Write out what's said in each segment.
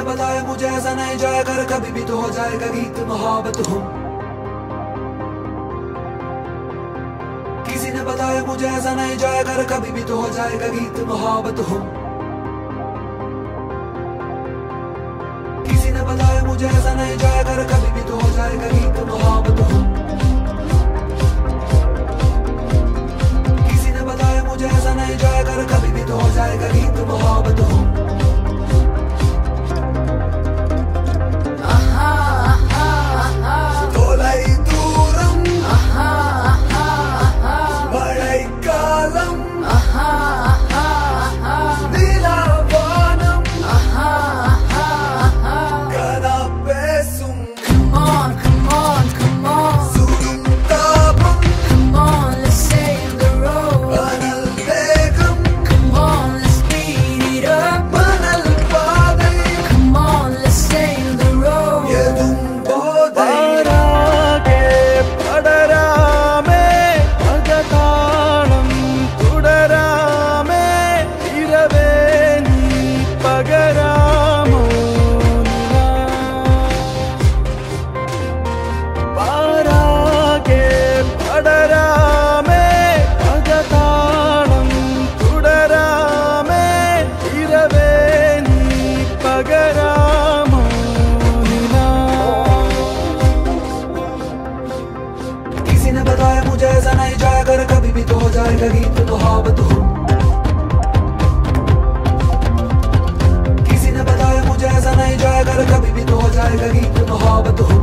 बताया मुझे ऐसा नहीं जाया कर कभी भी तो हो जाएगा गीत मोहब्बत हूँ। किसी ने बताया मुझे ऐसा नहीं जाया कर कभी भी तो हो जाएगा गीत मोहब्बत हूँ। किसी ने बताया मुझे ऐसा नहीं जाया कर कभी भी तो हो जाएगा गीत मोहब्बत हूँ। किसी ने बताया मुझे ऐसा नहीं जाया कर कभी भी तो हो जाएगा गीत मोहब्बत हूँ। किसी ने बताया मुझे ऐसा नहीं जाया कर कभी भी तो हो जाएगा गीत मोहब्बत हूँ। किसी ने बताया मुझे ऐसा नहीं जाया कर कभी भी तो हो जाएगा गीत मोहब्बत हूँ।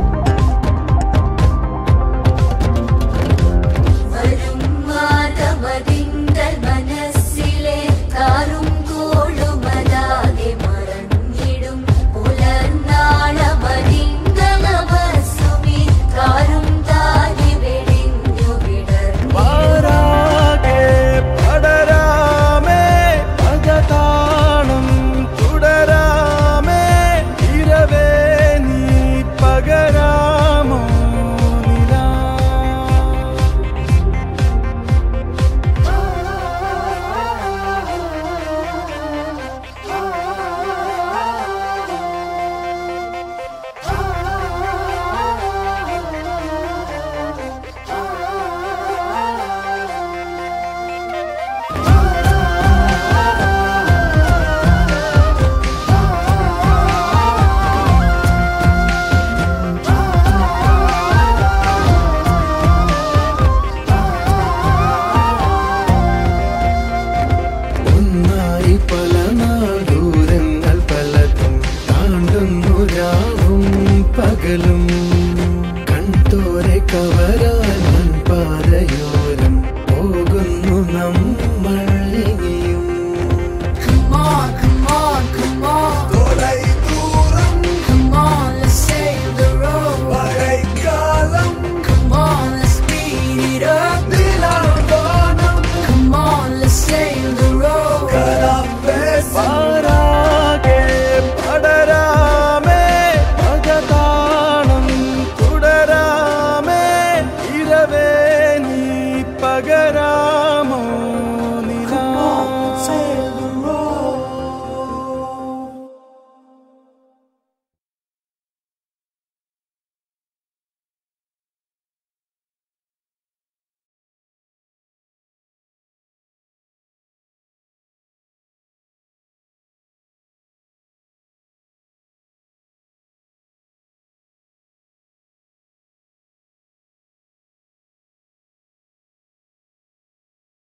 പകലും കൺതോരെ കവരാൻ പാതയോരം പോകുന്നു നമ്മൾ ഇനിയും. Come on, come on, come on. തോലൈ ദൂരം. Come on, let's save the road. മഴക്കാലം. Come on, let's speed it up. നിലാവാനം. Come on, let's save the road. കലാപേസ പാരാകെ പടരാമേ പകതാളം തുടരാമേ ഇരവേ നീ പകരാ